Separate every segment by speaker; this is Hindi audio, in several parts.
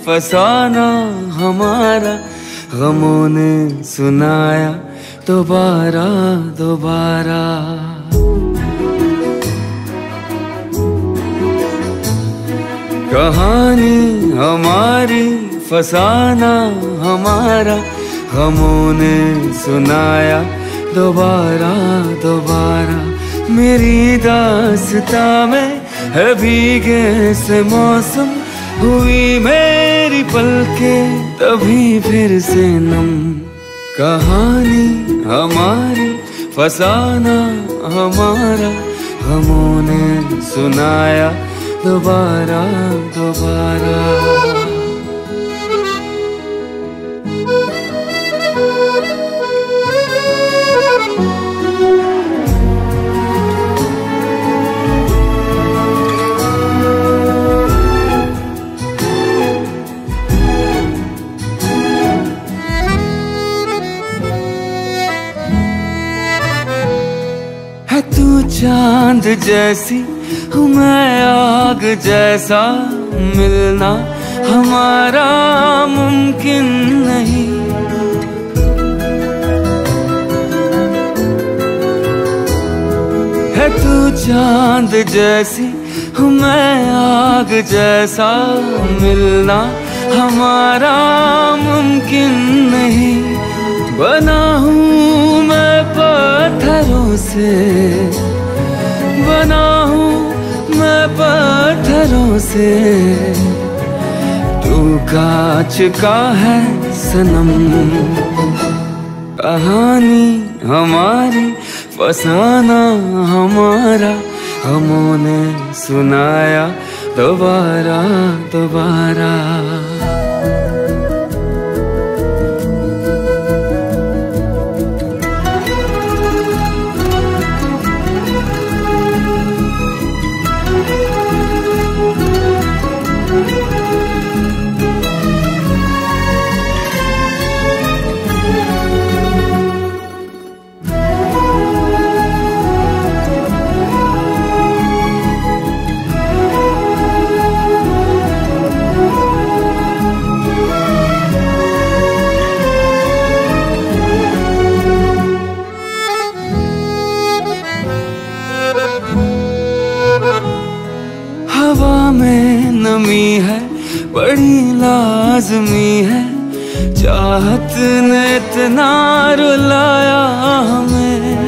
Speaker 1: फसाना हमारा, गमों ने सुनाया दोबारा दोबारा। कहानी हमारी फसाना हमारा, गमों ने सुनाया दोबारा दोबारा। मेरी दास्तां में है भीगे से मौसम, हुई मेरी पलकें तभी फिर से नम। कहानी हमारी फसाना हमारा, गमों ने सुनाया दोबारा दोबारा। है तू चांद जैसी, हूँ मैं आग जैसा, मिलना हमारा मुमकिन नहीं। है तू चांद जैसी, हूँ मैं आग जैसा, मिलना हमारा मुमकिन नहीं। बना हूँ मैं पत्थरों से, बना हूँ मैं पत्थरों से, तू कांच का है सनम। कहानी हमारी फसाना हमारा, गमों ने सुनाया दोबारा दोबारा। हवा में नमी है, बड़ी लाजमी है, चाहत ने इतना रुलाया हमें।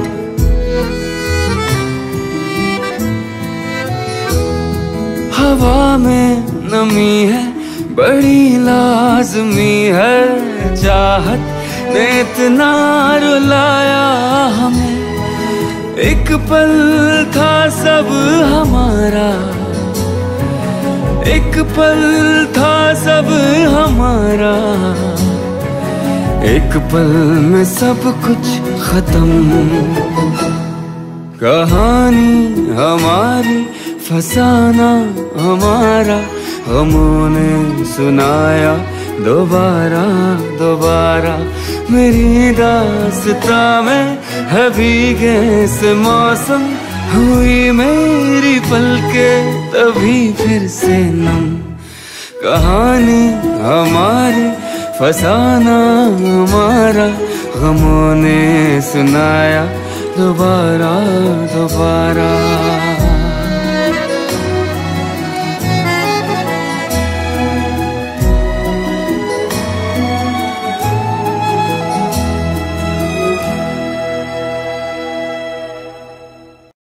Speaker 1: हवा में नमी है, बड़ी लाजमी है, चाहत ने इतना रुलाया हमें। एक पल था सब हमारा, एक पल था सब हमारा, एक पल में सब कुछ खत्म। कहानी हमारी फसाना हमारा, गमों ने सुनाया दोबारा दोबारा। मेरी दास्तां में है भीगे से मौसम, हुई मेरी पलकें तभी फिर से नम। कहानी हमारी फसाना हमारा, गमों ने सुनाया दोबारा दोबारा।